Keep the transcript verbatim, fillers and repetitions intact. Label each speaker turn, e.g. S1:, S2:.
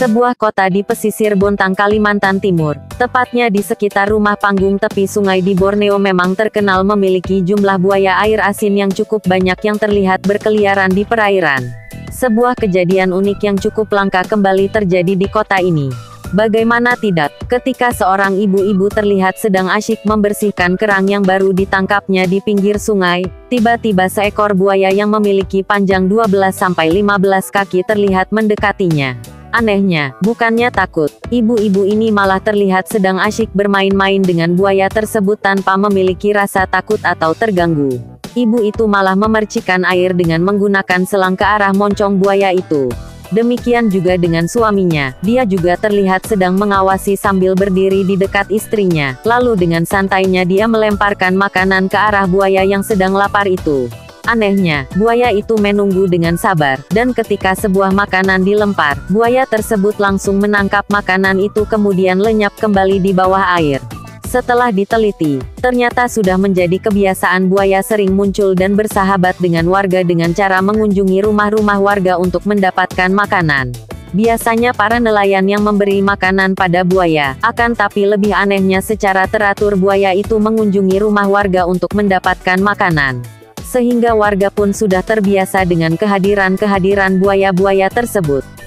S1: sebuah kota di pesisir Bontang, Kalimantan Timur, tepatnya di sekitar rumah panggung tepi sungai di Borneo memang terkenal memiliki jumlah buaya air asin yang cukup banyak yang terlihat berkeliaran di perairan. Sebuah kejadian unik yang cukup langka kembali terjadi di kota ini. Bagaimana tidak, ketika seorang ibu-ibu terlihat sedang asyik membersihkan kerang yang baru ditangkapnya di pinggir sungai, tiba-tiba seekor buaya yang memiliki panjang dua belas sampai lima belas kaki terlihat mendekatinya. Anehnya, bukannya takut, ibu-ibu ini malah terlihat sedang asyik bermain-main dengan buaya tersebut tanpa memiliki rasa takut atau terganggu. Ibu itu malah memercikan air dengan menggunakan selang ke arah moncong buaya itu. Demikian juga dengan suaminya, dia juga terlihat sedang mengawasi sambil berdiri di dekat istrinya, lalu dengan santainya dia melemparkan makanan ke arah buaya yang sedang lapar itu. Anehnya, buaya itu menunggu dengan sabar, dan ketika sebuah makanan dilempar, buaya tersebut langsung menangkap makanan itu kemudian lenyap kembali di bawah air. Setelah diteliti, ternyata sudah menjadi kebiasaan buaya sering muncul dan bersahabat dengan warga dengan cara mengunjungi rumah-rumah warga untuk mendapatkan makanan. Biasanya para nelayan yang memberi makanan pada buaya, akan tapi lebih anehnya secara teratur buaya itu mengunjungi rumah warga untuk mendapatkan makanan. Sehingga warga pun sudah terbiasa dengan kehadiran-kehadiran buaya-buaya tersebut.